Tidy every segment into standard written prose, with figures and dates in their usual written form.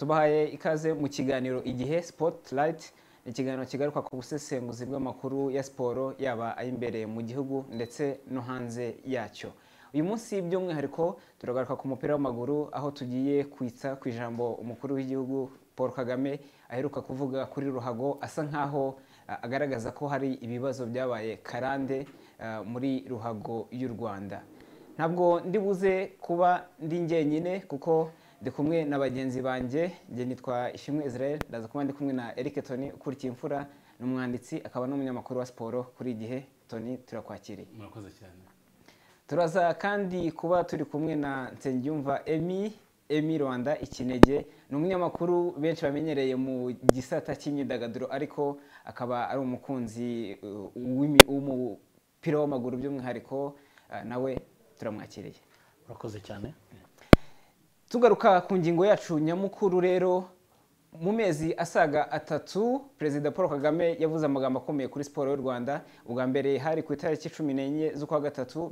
tubahaye ikaze mu kiganiro igihe Spotlight, ikiganiro kigaruka ku busesenguzi bw'amakuru ya siporo yaba ay'imbere mu gihugu ndetse no hanze yacyo. Uyu munsi by'umwihariko turagaruka ku mupira w'amaguru, aho tugiye kwitsa ku ijambo umukuru w'igihugu Paul Kagame aheruka kuvuga kuri ruhago, asa nkaho agaragaza ko hari ibibazo byabaye karande muri ruhago y'u Rwanda. Ntabwo ndibuze kuba ndi njyenyine kuko ndi kumwe na bagenzi banjye. Njye nitwa Ishimwe Israel, ndaza kuba ndi kumwe na Eric Tony ukurikiye Imfura, n'umwanditsi akaba n'umunyamakuru wa siporo kuri Igihe. Tony, turakwakiriye. Murakoze cyane. Turaza kandi kuba turi kumwe na Nsengiyumva Emi Rwanda Ikinege, ni umunyamakuru benshi bamenyereye mu gisata cy'imyidagaduro, ariko akaba ari umukunzi w'umupira w'amaguru by'umwihariko, nawe turamwakiriye. Murakoze cyane. Tugaruka ku ngingo yacu nyamukuru rero, mu mezi asaga 3 Perezida Paul Kagame yavuze amagambo akomeye kuri siporo y'u Rwanda. Ubwa mbere hari ku itariki 14 z'ukwa gatatu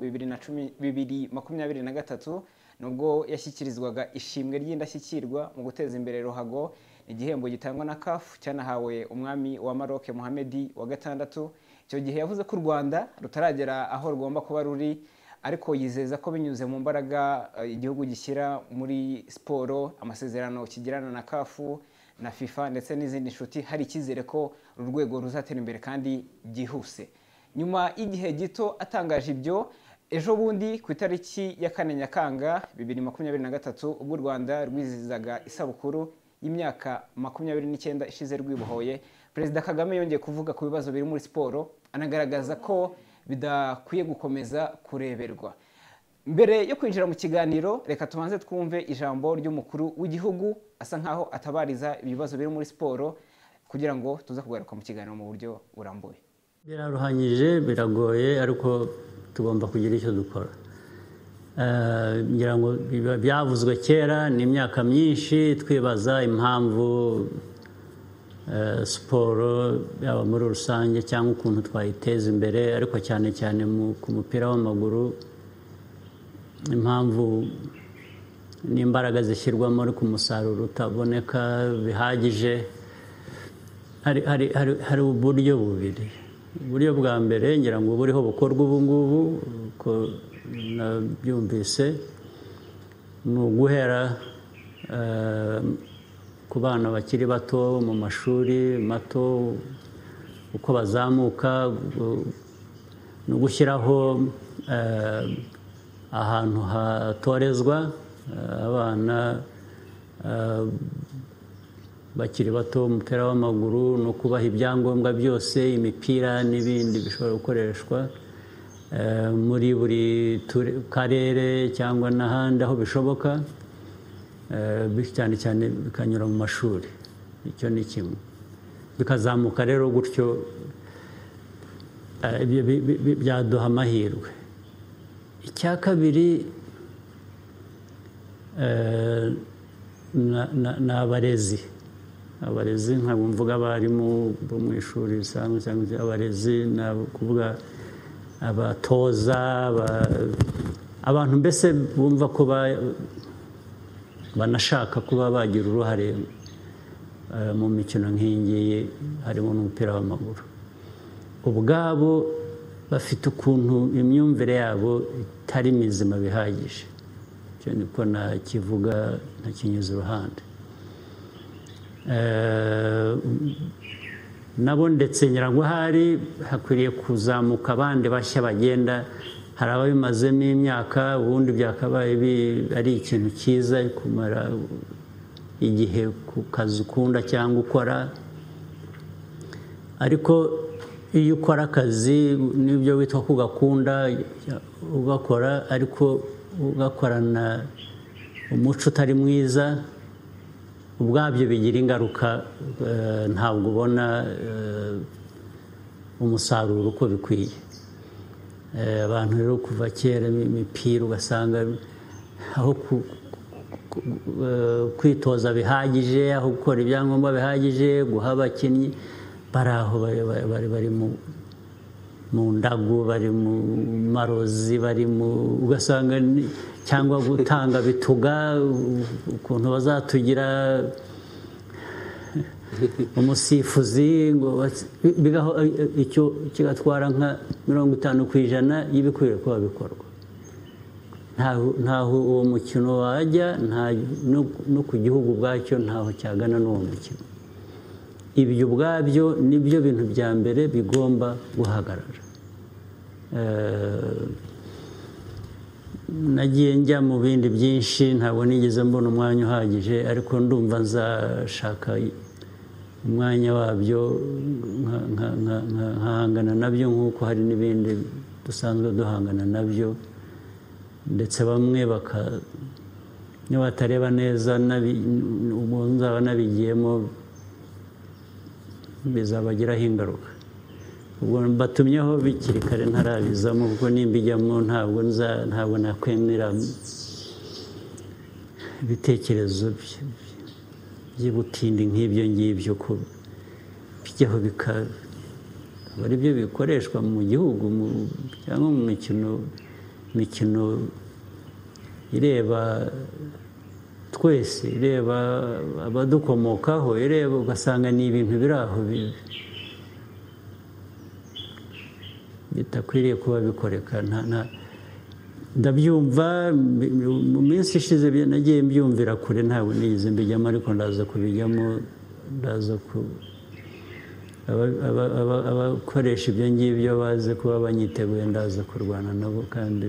2023, nubwo yashyikirizwaga ishimwe ry'indashyikirwa mu guteza imbere ruhago. Igihembo gitangwa na CAF cyanahawe umwami wa Maroc Mohamed wa gatandatu. Icyo gihe yavuze ko u Rwanda rutaragera aho rugomba kuba ruri, ariko yizeza ko binyuze mu mbaraga igihugu gishyira muri siporo, amasezerano kigirana na CAF na FIFA ndetse n'izindi nshuti, hari icyizere ko uru rwego ruzatera imbere kandi byihuse. Nyuma y'igihe gito atangaje ibyo, ejo bundi ku itariki ya 4 Nyakanga 2023, ubwo u Rwanda rwizizaga isabukuru y'imyaka 29 ishize rwibohoye, Perezida Kagame yongeye kuvuga ku bibazo biri muri siporo, anagaragaza ko bidakwiye gukomeza kureberwa. Mbere yo kwinjira mu kiganiro, reka tubanze twumve ijambo ry'umukuru w'igihugu, asa nkaho atabariza ibibazo biri muri siporo, kugira ngo tuze kugaruka mu kiganiro mu buryo burambuye. Biraruhanyije, biragoye, ariko tugomba kugira icyo dukora. Ngira ngo byavuzwe kera, ni imyaka myinshi twibaza impamvu siporo yaba muri rusange cyangwa ukuntu twayiteza imbere, ariko cyane cyane ku mupira w'amaguru, impamvu n'imbaraga zishyirwamo ariko umusaruro utaboneka bihagije. Hari uburyo bubiri. Uburyo bwa mbere ngira ngo buriho bukorwa ubu ngubu, uko nabyumvise, ni uguhera ku bana bakiri bato mu mashuri mato, uko bazamuka, no gushyiraho ahantu hatorezwa abana bakiri bato umupira w'amaguru, no kubaha ibyangombwa byose, imipira n'ibindi bishobora gukoreshwa muri buri karere cyangwa n'ahandi aho bishoboka, cyane cyane bikanyura mu mashuri. Icyo ni kimwe, bikazamuka rero gutyo, byaduha amahirwe. Icya kabiri ni abarezi. Abarezi ntabwo mvuga abarimu bo mu ishuri risanzwe, cyangwa abarezi ni kuvuga abatoza, abantu mbese bumva ko banashaka kuba bagira uruhare mu mikino nk'iyi, harimo n'umupira w'amaguru. Ubwabo bafite ukuntu imyumvire yabo itari mizima bihagije. Icyo niko nakivuga, ntakinyuze iruhande. Nabo ndetse ngira ngo hakwiriye kuzamuka abandi bashya bagenda. Hari ababimazemo imyaka, ubundi byakabaye ari ikintu cyiza kumara igihe ku kazi ukunda cyangwa ukora. Ariko iyo ukora akazi n'ibyo witwa ko ugakunda ugakora, ariko ugakorana umuco utari mwiza, ubwabyo bigira ingaruka. Ntabwo ubona umusaruro uko bikwiye. Abantu rero kuva kera imipira ugasanga aho kwitoza bihagije, aho gukora ibyangombwa bihagije, guha abakinnyi, bari aho bari mu ndagu, bari mu marozi, bari ugasanga cyangwa gutanga bituga ukuntu bazatugira umusifuzi ngo icyo kigatwara nka 50% y'ibikwiye kuba bikorwa. Ntaho uwo mukino wajya, no ku gihugu ubwacyo ntaho cyagana n'uwo mukino. Ibyo ubwabyo nibyo bintu bya mbere bigomba guhagarara. Nagiye njya mu bindi byinshi, ntabwo nigeze mbona umwanya uhagije, ariko ndumva nzashaka umwanya wabyo nkahangana nabyo, nk'uko hari n'ibindi dusanzwe duhangana nabyo, ndetse bamwe niba batareba neza ubwo nzaba nabigiyemo bizabagiraho ingaruka. Ubwo batumyeho bikiri kare ntarabizamo, kuko nimbijyamo ntabwo nakwemera ibitekerezo by'ubutindi nk'ibyo ngibyo ko bijyaho bikaba ari byo bikoreshwa mu gihugu cyangwa mu mikino ireba twese, ireba abadukomokaho, ireba ugasanga ni ibintu biri aho bitakwiriye kuba bikoreka. Ndabyumva mu minsi ishize nagiye mbyumvira kure, ntabwo nigeze mbijyamo, ariko ndaza kubijyamo. Abakoresha ibyo ngibyo baze kuba banyiteguye, ndaza kurwana nabo, kandi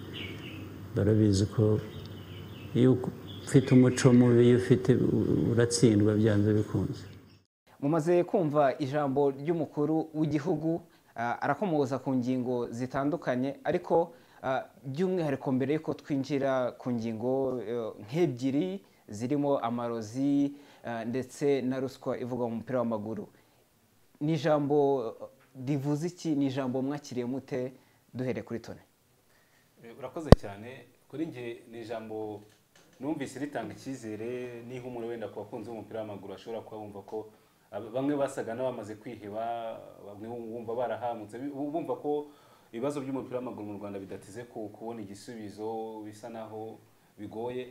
barabizi ko iyo ufite umuco mubi, iyo uratsindwa byanze bikunze. Mumaze kumva ijambo ry'umukuru w'igihugu, arakomoza ku ngingo zitandukanye, ariko by'umwihariko mbere y'uko twinjira ku ngingo nk'ebyiri zirimo amarozi ndetse na ruswa ivugwa mu mupira w'amaguru, ni ijambo rivuze iki? Ni ijambo mwakiriye mute? Duhereye kuri Tony. Urakoze cyane. Kuri njye ni ijambo numvise ritanga icyizere n'ihumure, wenda ku bakunzi b'umupira w'amaguru ashobora kuba bumva ko bamwe basaga n'abamaze kwiheba, bamwe bumva barahamutse, bumva ko ibibazo by'umupira w'amaguru mu Rwanda bidateze kubona igisubizo, bisa naho bigoye.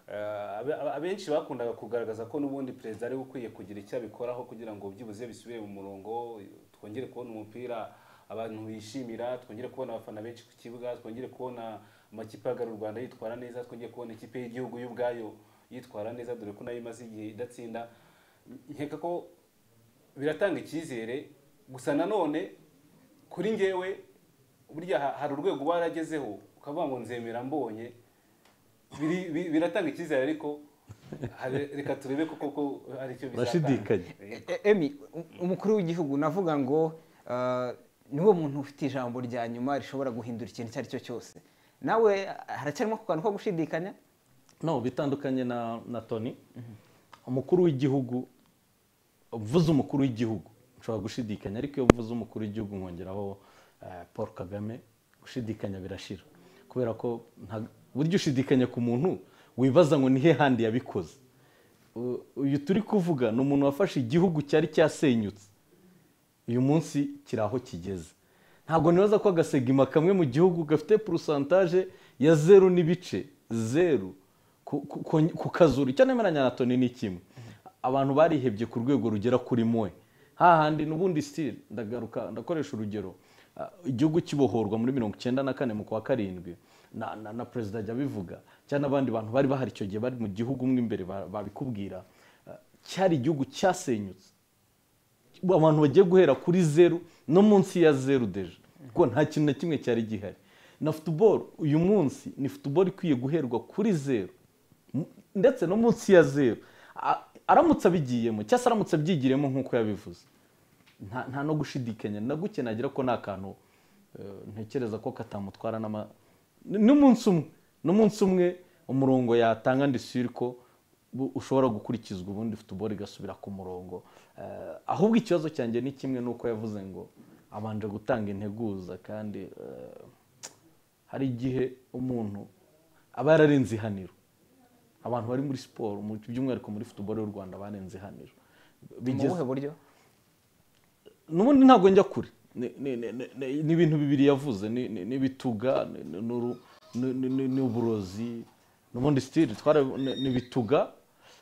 Abenshi bakundaga kugaragaza ko n'ubundi perezida ari ukwiye kugira icyo abikoraho kugira ngo byibuze bisubire mu murongo, twongere kubona umupira abantu bishimira, twongere kubona abafana benshi ku kibuga, twongere kubona amakipe agarura u Rwanda yitwara neza, twongere kubona ikipe y'igihugu y'ubwayo yitwara neza, dore ko nayo imaze igihe idatsinda. Nkeka ko biratanga icyizere, gusa nanone kuri njyewe burya hari urwego waragezeho ukavuga ngo nzemera mbonye, biratanga icyizere, ariko reka turebe koko ari cyo bashidikanye. Emi, umukuru w'igihugu navuga ngo niwo muntu ufite ijambo rya nyuma rishobora guhindura ikintu icyo ari cyo cyose. Nawe haracyarimo ku kantu ko gushidikanya? No, bitandukanye na Tony. Umukuru w'igihugu, uvuze umukuru w'igihugu nshobora gushidikanya, ariko iyo uvuze umukuru w'igihugu nkongeraho Paul Kagame, gushidikanya birashira, kubera ko buryo ushidikanya ku muntu wibaza ngo nihe handi yabikoze. Uyu turi kuvuga ni umuntu wafashe igihugu cyari cyasenyutse, uyu munsi kiraho kigeze. Ntabwo nibaza ko agasegima kamwe mu gihugu gafite pourcentage ya 0.0 ku kazuru. Icyo nemeranya na Tony ni kimwe, abantu barihebye ku rwego rugera kuri mwe, hahandi n'ubundi style. Ndakoresha urugero, igihugu kibohorwa muri 1994 mu kwa karindwi, na perezida ajya bivuga, cyane abandi bantu bari bahari icyo gihe bari mu gihugu mwe imbere babikubwira, cyari igihugu cyasenyutse, abantu bagiye guhera kuri 0 no munsi ya 0 deje, kuko nta kintu na kimwe cyari gihari. Na football uyu munsi ni football ikwiye guherwa kuri 0 ndetse no munsi ya 0, aramutse abigiyemo cyangwa aramutse abyigiremo nk'uko yabivuze, nta no gushidikanya na guke nagira ko nta kantu ntekereza ko katamutwara n'umunsi umwe umurongo yatanga, ndisiri ko ushobora gukurikizwa, ubundi football igasubira ku murongo. Ahubwo ikibazo cyanjye ni kimwe, nuko yavuze ngo abanje gutanga integuza, kandi hari igihe umuntu aba yararenze ihaniro. Abantu bari muri siporo, by'umwihariko muri football y'u Rwanda, barenze ihaniro. Mu buhe buryo? N'ubundi ntabwo njya kure, ni ibintu bibiri yavuze, ni bituga, ni uburozi, n'ubundi style ni bituga,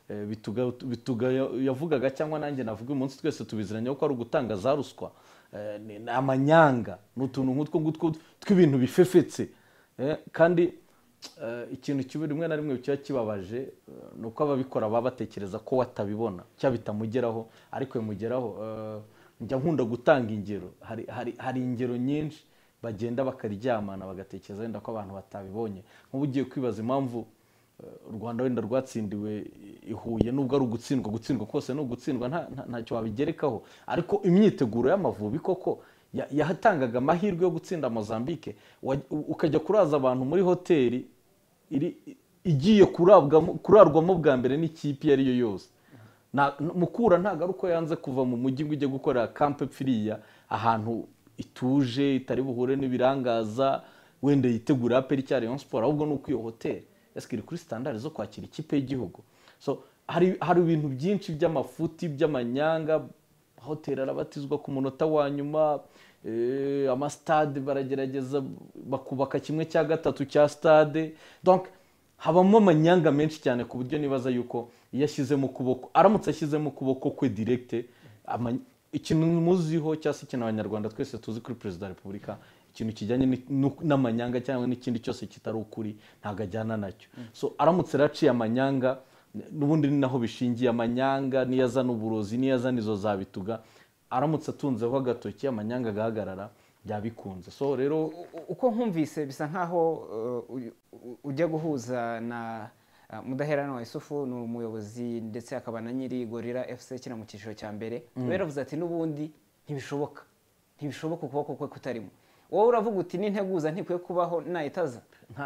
bituga yavugaga cyangwa nanjye navuga umunsi twese tubiziranye ko ari ugutanga za ruswa, ni amanyanga, n'utuntu nk'utwo tw'ibintu bifefetse. Kandi ikintu kibi rimwe na rimwe kiba kibabaje ni uko ababikora baba batekereza ko watabibona cyangwa bitamugeraho, ariko bimugeraho. Njya nkunda gutanga ingero, hari ingero nyinshi bagenda bakaryamana bagatekereza wenda ko abantu batabibonye. Nk'ubu ugiye kwibaza impamvu u Rwanda wenda rwatsindiwe i Huye, nubwo ari gutsindwa kose ni ugutsindwa, ntacyo wabigerekaho, ariko imyiteguro y'Amavubi koko yahatangaga amahirwe yo gutsinda Mozambique, ukajya kuraza abantu muri hoteli igiye kurarwamo bwa mbere n'ikipe iyo ari yo yose. Mukura ntabwo ari uko yanze kuva mu mujyi ngo ujye gukora kampe pfiriya ahantu ituje itari buhure n'ibirangaza wenda yitegura APR cyangwa Rayon Sport, ahubwo ni uko iyo hoteli iri kuri standard zo kwakira ikipe y'igihugu. So hari ibintu byinshi by'amafuti by'amanyanga, hoteli arabatizwa ku munota wa nyuma, amastade baragerageza bakubaka 1/3 cya stade, donc habamo amanyanga menshi cyane ku buryo nibaza yuko iyo ashyizemo ukuboko, aramutse ashyizemo ukuboko kwe direct, ikintu muziho cyangwa se ikintu abanyarwanda twese tuzi kuri Perezida wa Repubulika, ikintu kijyanye n'amanyanga cyangwa n'ikindi cyose kitari ukuri ntabwo ajyana nacyo. So aramutse raciye amanyanga, n'ubundi ni naho bishingiye, amanyanga niyo azana uburozi, niyo azana izo zabituga, aramutse atunzeho agatoki amanyanga agahagarara byabikunze. So rero uko nkumvise bisa nkaho ujya guhuza na Mudaheranwa Yusufu, ni umuyobozi ndetse akaba na nyiri Gorilla FC kina mu cyiciro cya mbere. Baravuze ati n'ubundi ntibishoboka ukuboko kwe kutarimo. Wowe uravuga uti n'integuza ntikwiye kubaho nayitaza.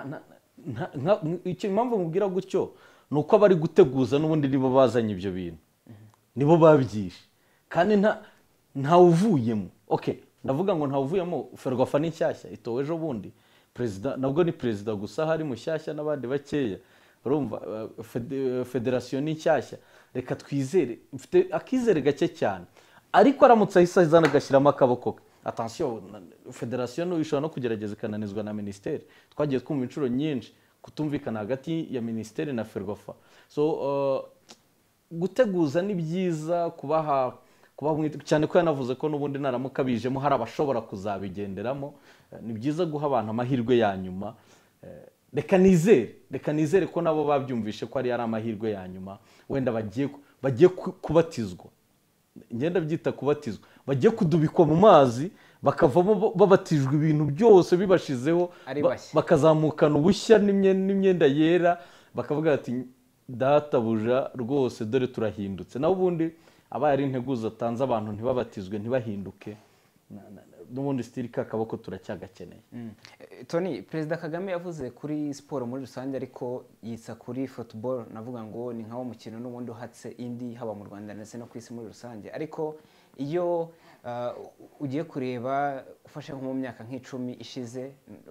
Icyo impamvu mubwira gutyo ni uko abari guteguza n'ubundi nibo bazanye ibyo bintu, nibo babyishe, kandi ntawuvuyemo. Okay, ndavuga ngo ntawuvuyemo. Ferwafa ni nshyashya, itowe ejo bundi. Perezida nabwo ni perezida gusa, hari mushyashya n'abandi bakeya. Urumva federasiyo ni nshyashya, reka twizere, mfite akizere gake cyane, ariko aramutse ahise azana agashyiramo akaboko ke. Attention, federasiyo no ishobora no kugerageza ikananizwa na ministeri. Twagiye twumva inshuro nyinshi kutumvikana hagati ya ministeri na Ferwafa. So guteguza ni byiza, kubaha cyane ko yanavuze ko n'ubundi naramukabijemo hari abashobora kuzabigenderamo. Ni byiza guha abantu amahirwe ya nyuma. Reka nizere ko nabo babyumvishe ko ari amahirwe ya nyuma, wenda bagiye kubatizwa. Ngenda byita kubatizwa, bagiye kudubikwa mu mazi bakavamo babatijwe ibintu byose bibashizeho, bakazamukana ubushya n'imyenda yera, bakavuga ati databuja rwose dore turahindutse. Naho ubundi abaye ari integuza atanze abantu ntibabatizwe ntibahinduke, n'ubundi stili kakaboko turacyagakeneye. Tony, Perezida Kagame yavuze kuri siporo muri rusange, ariko yitsa kuri football, navuga ngo ni nkawo mukino n'ubundi uhatse indi haba mu Rwanda ndetse no ku isi muri rusange. Ariko iyo ugiye kureba ufashe nko mu myaka nk'icumi ishize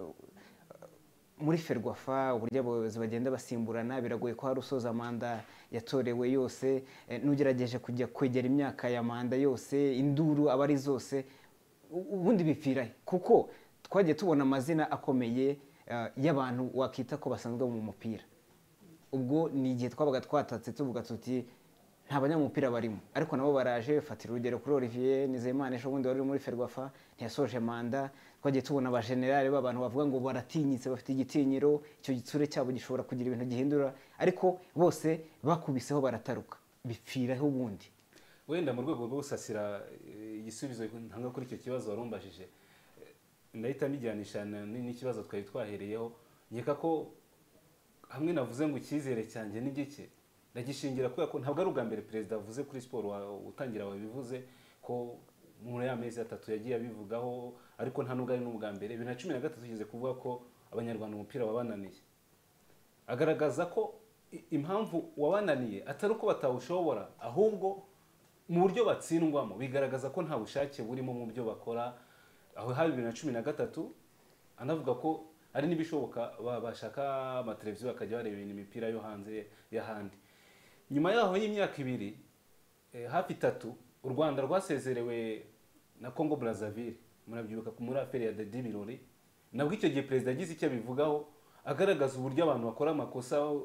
muri Ferwafa, uburyo abayobozi bagenda basimburana, biragoye ko hari usoza manda yatorewe yose, n'ugerageje kujya kwegera imyaka ya manda yose, induru abari zose, ubundi bipfirahe? Kuko twagiye tubona amazina akomeye y'abantu wakita ko basanzwe mu mupira. Ubwo ni igihe twabaga twatatse tuvuga tuti nta banyamupira barimo, ariko nabo baraje. Fatira urugero kuri Olivier Nizeyimana ejo bundi wari muri Ferwafa, ntiyasoje manda. Twagiye tubona abajenerali b'abantu bavuga ngo baratinyitse, bafite igitinyiro, icyo gitsure cyabo gishobora kugira ibintu gihindura, ariko bose bakubiseho barataruka. Bipfiraho ubundi? Wenda mu rwego rwo gusasira igisubizo ntanga kuri icyo kibazo warumbajije, ndahita mbijyanisha n'ikibazo twari twahereyeho. Nkeka ko hamwe navuze ngo icyizere cyanjye ni gike, ndagishingira kubera ko ntabwo ari ubwa mbere perezida avuze kuri siporo utangira wabivuze ko muri ya mezi 3 yagiye abivugaho, ariko nta nubwo ari n'ubwa mbere. 2013 tugeze kuvuga ko abanyarwanda umupira wabananiye, agaragaza ko impamvu wabananiye atari uko batawushobora, ahubwo mu buryo batsindwamo bigaragaza ko nta bushake burimo mu byo bakora. Aho hari 2013 anavuga ko ari nibishoboka bashaka amateleviziyo bakajya bareba imipira yo hanze y'ahandi. Nyuma yaho y'imyaka 2 hafi 3 u Rwanda rwasezerewe na Congo Brazzaville, murabyibuka muri affaire ya Dedy Birori. Nabwo icyo gihe perezida agize icyo bivugaho, agaragaza uburyo abantu bakora amakosa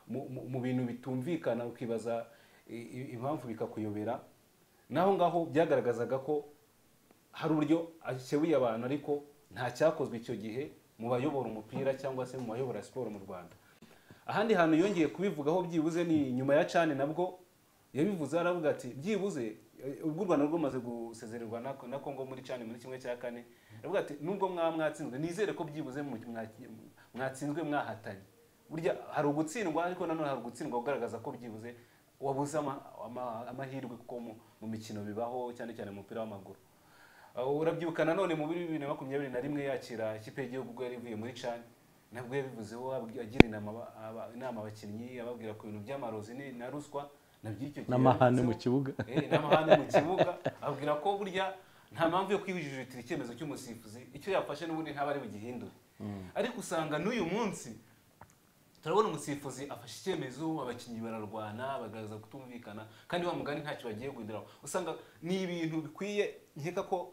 mu bintu bitumvikana ukibaza impamvu bikakuyobera, naho ngaho byagaragazaga ko hari uburyo akebuye abantu ariko nta cyakozwe icyo gihe mu bayobora umupira cyangwa se mu bayobora siporo mu Rwanda. Ahandi hantu yongeye kubivugaho byibuze ni nyuma ya CHAN, nabwo yabivuze aravuga ati byibuze ubwo u Rwanda rwamaze gusezererwa na Congo muri CHAN muri 1/4, aravuga ati nubwo mwatsinzwe nizere ko byibuze mwatsinzwe mwahatanye. Burya hari ugutsindwa ariko nanone hari ugutsindwa ugaragaza ko byibuze wabuze amahirwe kuko mu mikino bibaho cyane cyane mu mupira w'amaguru. Urabyibuka nanone mu 2021 yakira ikipe y'igihugu yari ivuye muri CHAN, nabwo yabivuzeho agira inama abakinnyi ababwira ko ibintu by'amarozi na ruswa naby'icyo gihe n'amahane mu kibuga n'amahane mu kibuga, ababwira ko burya nta mpamvu yo kwijujutira icyemezo cy'umusifuzi, icyo yafashe n'ubundi ntaba ari bugihindure. Ariko usanga n'uyu munsi turabona umusifuzi afashe icyemezo, abakinnyi bararwana bagaza kutumvikana, kandi wa mugani ntacyo bagiye guhinduraho. Usanga ni ibintu bikwiye, nkeka ko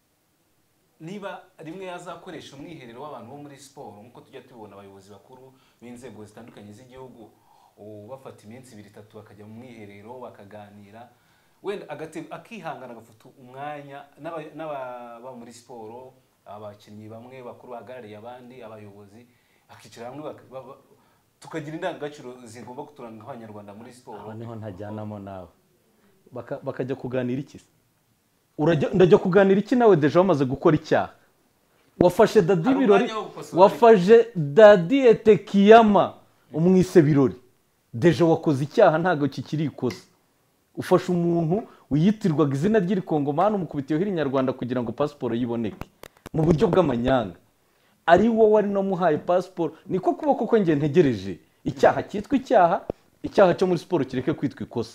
niba rimwe yazakoresha umwiherero w'abantu bo muri siporo nk'uko tujya tubona abayobozi bakuru b'inzego zitandukanye z'igihugu bafata iminsi 2-3 bakajya mu mwiherero bakaganira, wenda akihangana agafata umwanya n'aba muri siporo, abakinnyi bamwe bakuru bahagarariye abandi, abayobozi akicara hamwe tukagira indangagaciro zigomba kuturanga nk'abanyarwanda muri siporo. Aho niho ntajyanamo nawe bakajya kuganira iki? Ndajya kuganira iki nawe deje wamaze gukora icyaha? Wafashe Dadi Birori, wafashe Dadi Etekiyama umwise Birori, deje wakoze icyaha ntago kikiri ikosa. Ufashe umuntu wiyitirwaga izina ry'irikongomani umukubitiyeho irinyarwanda kugira ngo pasiporo yiboneke mu buryo bw'amanyanga, ari wowe wari namuhaye pasiporo. Niko kuboko ko ngiye ntegereje icyaha cyitwa icyaha cyo muri siporo kireke kwitwa ikosa.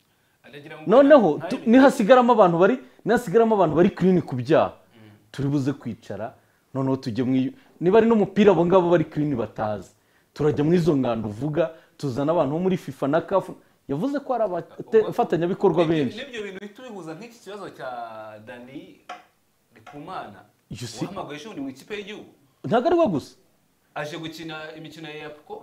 Noneho nihasigaramo abantu bari clean ku byaha, turi buze kwicara noneho tujye niba ari n'umupira abo ngabo bari clean batazi, turajya muri izo ngando uvuga, tuzana abantu bo muri FIFA na CAF. Yavuze ko ari abafatanyabikorwa benshi. N'ibyo bintu bitubihuza nk'iki kibazo cya Dani Rikumana uhamagaye ejo mu ikipe y'igihugu. Ntabwo ari we gusa aje gukina imikino ya Yapco,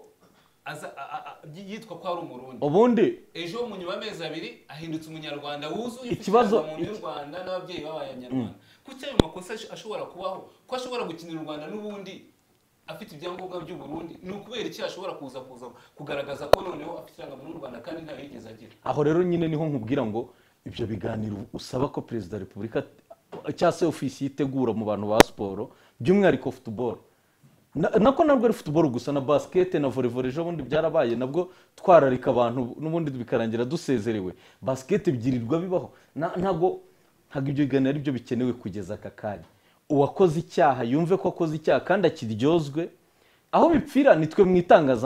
yitwa ko ari umurundi. Ubundi ejo mu nyuma y'amezi 2 ahindutse umunyarwanda wuzuye ikibazo mu Rwanda n'ababyeyi b'abanyarwanda. Kuki ayo makosa ashobora kubaho? Ko ashobora gukinira u Rwanda n'ubundi afite ibyangombwa by'u Burundi, ni ukubera iki ashobora kuza kugaragaza ko noneho afite irangamuntu y'u Rwanda kandi ntayo yigeze agira? Aho rero nyine niho nkubwira ngo ibyo biganiro usaba ko Perezida wa Repubulika cyangwa se ofisi yitegura mu bantu ba siporo, by'umwihariko football, nako nabwo ari football gusa, na basket na volleyball ejo bundi byarabaye, nabwo twararika abantu n'ubundi bikarangira dusezerewe. Basket byirirwa bibaho, ntago ibyo biganiro ari byo bikenewe kugeza aka kanya. Uwakoze icyaha yumve ko akoze icyaha kandi akiryozwe. Aho bipfira nitwe mu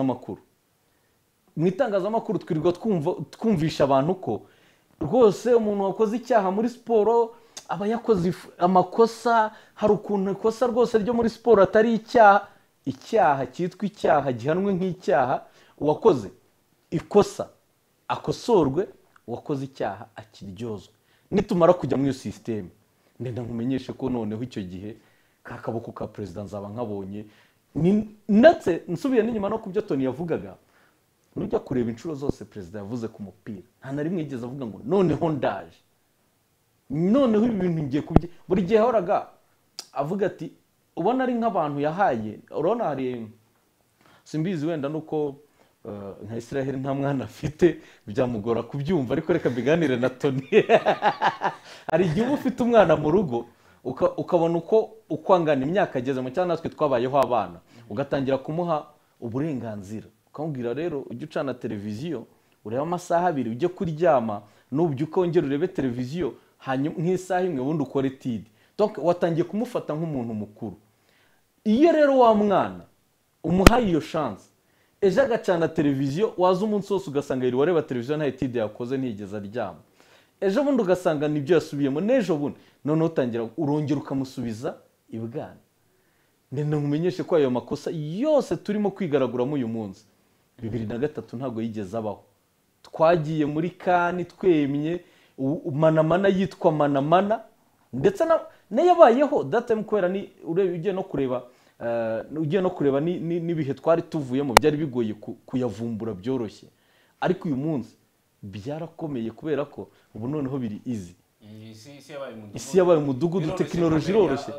itangazamakuru twirirwa twumvisha abantu ko rwose umuntu wakoze icyaha muri siporo aba yakoze amakosa, hari ukuntu ikosa rwose ryo muri siporo atari icyaha cyitwa icyaha gihanwe nk'icyaha. Uwakoze ikosa akosorwe, uwakoze icyaha akiryozwe. Nitumara kujya muri iyo system, ndenda nkumenyeshe ko noneho icyo gihe kakaboko ka president nzaba nkabonye. Natse nsubiye n'inyuma no kubyo Tony yavugaga, nujya kureba inshuro zose president yavuze ku mupira, nta na rimwe yigeze avuga ngo noneho ndaje, noneho ibi bintu ngiye kubye. Buri gihe horaga avuga ati ubona ari nk'abantu yahaye. Urabona hari simbizi wenda nuko nka Israel nta mwana afite byamugora kubyumva, ariko reka biganire na Tony. Hari igihe uba ufite umwana mu rugo ukabona uko ukwangana imyaka ageze mu cyangwa natwe twabayeho abana, ugatangira kumuha uburenganzira, ukamubwira rero ujye ucana televiziyo ureba amasaha 2 ujye kuryama, nubyuka wongera urebe televiziyo hanyuma nk'isaha imwe ubundi ukore tidi. Donc watangiye kumufata nk'umuntu mukuru. Iyo rero wa mwana umuhaye iyo chance, ejo agacana televiziyo, waza umunsi wose ugasanga yiri wareba televiziyo nta tidi yakoze ntigeze aryama, ejo bundi ugasanga nibyo yasubiyemo, n'ejo bundi none utangira urongera ukamusubiza ibwana. Ndenda nkumenyeshe ko ayo makosa yose turimo kwigaraguramo uyu munsi 2003 ntago yigeze abaho. Twagiye muri kani twemye manamana yitwa manamana, ndetse na yabayeho data mkwera ni ugiye no kureba ugiye no kureba n'ibihe twari tuvuyemo byari bigoye kuyavumbura byoroshye, ariko uyu munsi byarakomeye kubera ko ubu noneho biri izi. Isi yabaye umudugudu, tekinoloji iroroshye,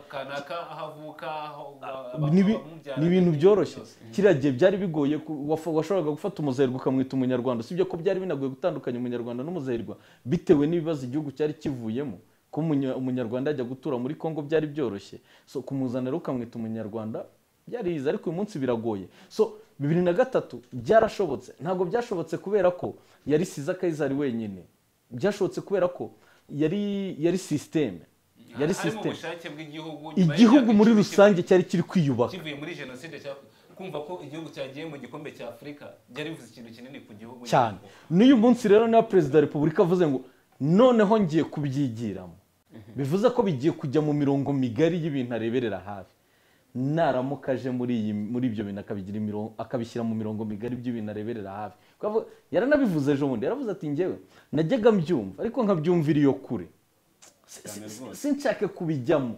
ni ibintu byoroshye. Kiriya gihe byari bigoye, washoboraga gufata umuzahirwa ukamwita umunyarwanda, usibye ko byari binagoye gutandukanya umunyarwanda n'umuzahirwa bitewe n'ibibazo igihugu cyari kivuyemo. Ko umunyarwanda yajya gutura muri Kongo byari byoroshye, so kumuzanira ukamwita umunyarwanda byariza, ariko uyu munsi biragoye. So 2003 byarashobotse, ntabwo byashobotse kubera ko yari Siza Kayizari wenyine, byashobotse kubera ko yari systeme, yari systeme, igihugu muri rusange cyari kiri kwiyubaka kivuye muri jenoside, kumva ko igihugu cyagiye mu gikombe cya Afurika byari bivuze ikintu kinini ku gihugu cyane. N'uyu munsi rero na Perezida wa Repubulika avuze ngo noneho ngiye kubyigiramo, bivuze ko bigiye kujya mu mirongo migari y'ibintu areberera hafi. Naramuka aje muri ibyo bintu akabishyira mu mirongo migari by'ibintu areberera hafi. Yaranabivuze ejo bundi, yaravuze ati njyewe najyaga mbyumva ariko nkabyumvira iyo kure, sinshake kubijyamo.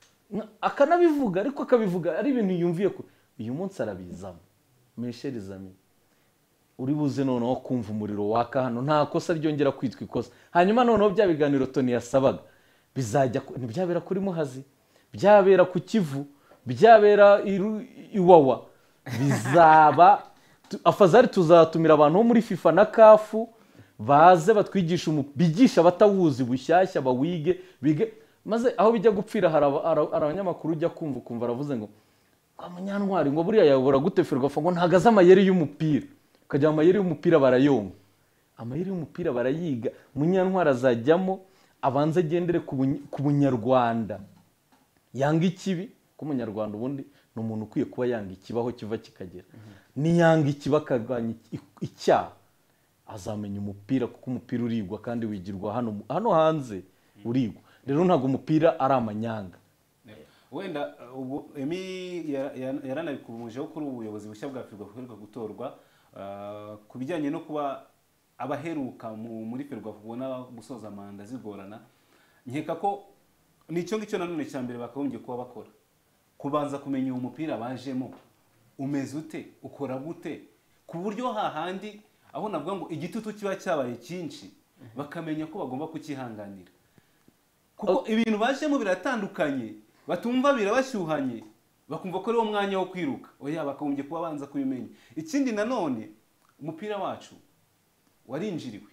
Akanabivuga ariko akabivuga ari ibintu yumviye kure. Uyu munsi arabizamo. Michel Zami, uri buze noneho kumva umuriro waka hano, nta kosa ryongera kwitwa ikosa. Hanyuma noneho bya biganiro Tony yasabaga bizajya ntibyabera kuri Muhazi, byabera ku Kivu, byabera Iwawa, bizaba afazari tuzatumira abantu bo muri FIFA na CAF baze batwigisha bigisha batawuzi bushyashya bawige bige, maze aho bijya gupfira hari abanyamakuru ujya kumva aravuze ngo Munyantwari ngo buriya yabura guteferwa ngo ntagaze amayeri y'umupira, ukajya amayeri y'umupira barayonga, amayeri y'umupira barayiga. Munyantwari azajyamo abanze agendere ku bunyarwanda, yanga ikibi, ko umunyarwanda ubundi ni umuntu ukwiye kuba yanga ikibaho kiva kikagera, ni yanga ikiba akaganya icyaha, azamenya umupira kuko umupira urigwa kandi wigirwa hano hanze urigwa. Rero ntabwo umupira ari amanyanga. Wenda ubu yaranabikumujeho kuri ubuyobozi bushya bwa Ferwafa gutorwa ku bijyanye no kuba abaheruka muri Ferwafa ubona gusoza manda zigorana. Nkeka ko nicyo ngicyo nanone cya mbere bakagombye kuba bakora, kubanza kumenya uwo mupira bajemo umeze ute, ukora gute, ku buryo hahandi aho navuga ngo igitutu kiba cyabaye cyinshi bakamenya ko bagomba kukihanganira, kuko ibintu bajemo biratandukanye, batumva birabashyuhanye, bakumva ko ari wo mwanya wo kwiruka. Oya, bakagombye kuba banza kubimenya. Ikindi nanone, umupira wacu warinjiriwe.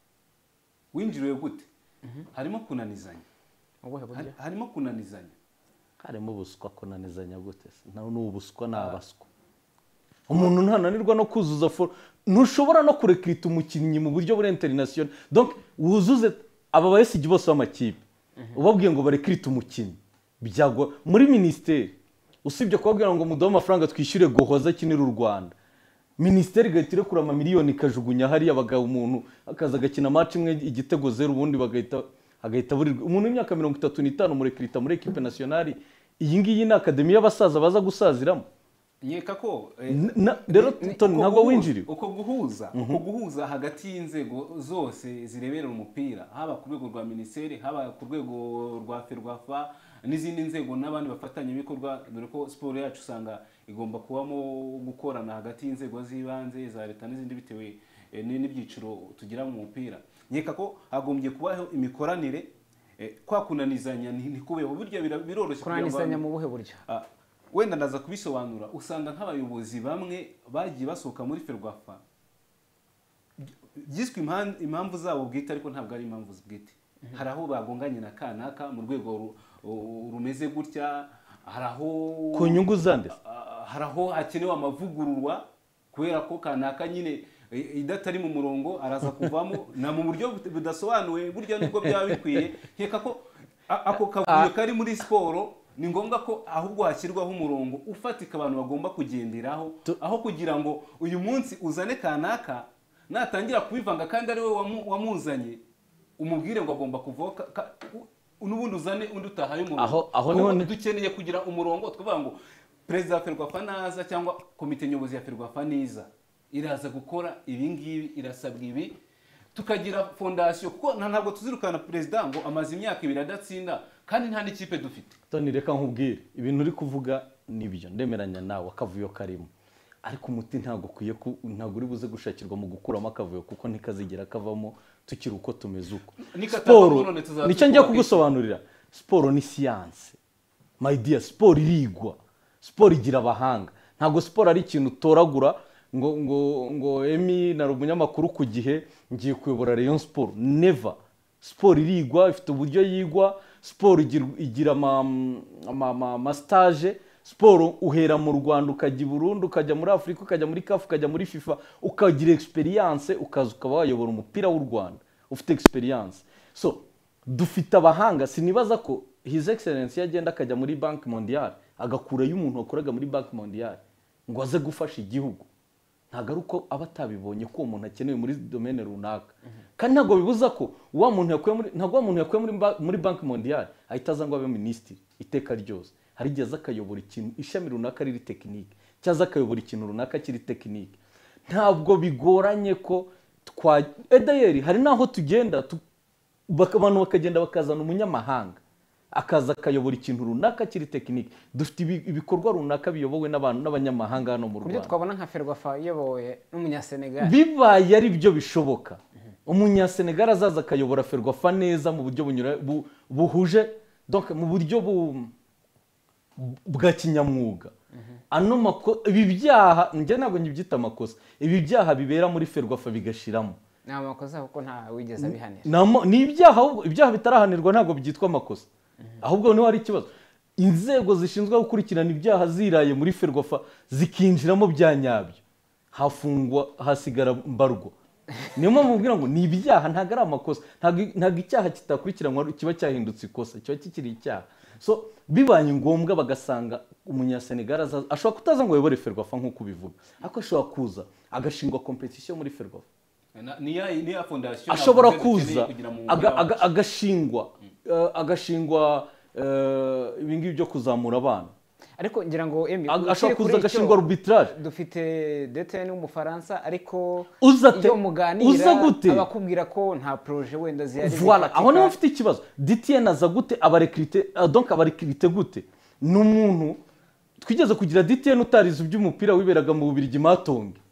Winjiriwe gute? Harimo kunanizanya. Harimo kunanizanya. Harimo ubuswa, kunanizanya gute? N'ubuswa n'abaswa. Umuntu ntananirwa no kuzuza ntushobora no kurekrita umukinnyi mu buryo buri international. Donc wuzuze aba bayesigi bose b'amakipe, ubabwiye ngo barekrite umukinnyi byagwa muri ministeri, usibye kubabwira ngo mudaho amafaranga twishyure Gohoza kinira u Rwanda, ministeri igahita kura amamiliyoni ikajugunya hariya abagabo umuntu akaza agakina match imwe igitego 0 ubundi agahita burirwa umuntu w'imyaka 35 murekrita muri equipe nationale. Iyi ngiyi ni akademi y'abasaza baza gusaziramo. Yeka ko rero ntabwo winjiriwe uko guhuza hagati y'inzego zose zirebera umupira, haba ku rwego rwa ministeri, haba ku rwego rwa Ferwafa n'izindi nzego n'abandi bafatanya ibikorwa, dore ko siporo yacu usanga igomba kubamo gukorana hagati y'inzego z'ibanze za leta n'izindi bitewe n'ibyiciro tugira mu mupira. Nkeka ko hagombye kubaho imikoranire, kwa kunanizanya ntikubeho. Burya biroroshye kunanizanya mu buhe buryo? Wenda ndaza kubisobanura. Usanga nk'abayobozi bamwe bagiye basohoka muri Ferwafa byiswe impamvu zabo bwite, ariko ntabwo ari impamvu bwite. Hari aho bagonganye na kanaka mu rwego rumeze gutya, hari aho ku nyungu zande, hari aho hakenewe amavugururwa kubera ko kanaka nyine idatari mu murongo araza kuvamo na mu buryo budasobanuwe. Burya nibwo byaba bikwiye. Nkeka ko ako kavuyo kari muri siporo ni ngombwa ko ahubwo hashyirwaho umurongo ufatika abantu bagomba kugenderaho, aho kugira ngo uyu munsi uzane kanaka natangira kubivanga kandi ari we wamuzanye umubwire ngo agomba kuvoka n'ubundi uzane undi utahaye umurongo. Aho niho dukeneye kugira umurongo, twavuga ngo perezida wa Ferwafa naza cyangwa komite nyobozi ya Ferwafa niza iraza gukora ibi ngibi, irasabwa ibi, tukagira fondasiyo, kuko ntabwo tuzirukana perezida ngo amaze imyaka 2 adatsinda kandi nta n'ikipe dufite. Tony, reka nkubwire ibintu uri kuvuga nibyo ndemeranya nawe akavuyo karimo ariko umuti ntabwo uri buze gushakirwa mu gukuramo akavuyo kuko ntikazigera kavamo tukiri uko tumeze uko siporo nicyo njya kugusobanurira siporo ni siyanse my dear siporo irigwa siporo igira abahanga ntabwo siporo ari ikintu utoragura ngo Emi na umunyamakuru ku gihe ngiye kuyobora Rayon Sport never siporo irigwa ifite uburyo yigwa siporo igira ama stage siporo uhera mu Rwanda ukajya i Burundi ukajya muri Afrika ukajya muri CAF ukajya muri FIFA ukagira experience ukaza ukaba wayobora umupira w'u Rwanda ufite experience so dufite abahanga sinibaza ko his excellence yagenda akajya muri Bank Mondiale agakurayo umuntu wakoraga muri Bank Mondiale ngo aze gufasha igihugu ntago ari uko aba atabibonye ko umuntu akenewe muri domaine runaka kandi ntago bibuza ko wa muntu yakuye muri Bank Mondiale ahita aza ngo abe ministre iteka ryose hari igihe akayobora ikintu ishami runaka riri tekinike cyaza akayobora ikintu runaka kiri tekinike ntabwo bigoranye ko edayeri hari naho tugenda abantu bakagenda bakazana umunyamahanga akaza akayobora ikintu runaka kiri tekinike dufite ibikorwa runaka biyobowe n'abantu n'abanyamahanga hano mu Rwanda kubyo twabona nka Ferwafa iyobowe n'umunyasenegal bibaye ari byo bishoboka umunyasenegal azaza akayobora Ferwafa neza mu buryo buhuje donc mu buryo bwa kinyamwuga ibi byaha njye ntabwo nyibyita amakosa ibi byaha bibera muri Ferwafa bigashiramo ni amakosa kuko nta wigeze abihanira ni ibyaha bitarahanirwa ntabwo byitwa amakosa ahubwo niho hari ikibazo inzego zishinzwe gukurikirana ibyaha ziraye muri Ferwafa zikinjiramo bya nyabyo hafungwa hasigara mbarwa niyo mpamvu mubwira ngo ni ibyaha ntabwo ari amakosa ntabwo icyaha kitakurikiranwa kiba cyahindutse ikosa kiba kikiri icyaha so bibanye ngombwa bagasanga umunyasenegal ashobora kutaza ngo yobore Ferwafa nk'uko ubivuga ariko ashobora kuza agashingwa competition muri Ferwafa ashobora kuza agashingwa ibingibi byo kuzamura abana ariko ngira ngo ashobora kuza agashingwa arbitrage dufite DTN w'umufaransa ariko iyo muganira abakubwira ko nta projet wenda zihari voilà aho niho mfite ikibazo DTN aza gute abarekrite gute n'umuntu twigeze kugira DTN utarize iby'umupira wiberaga mu Bubiligi Matonge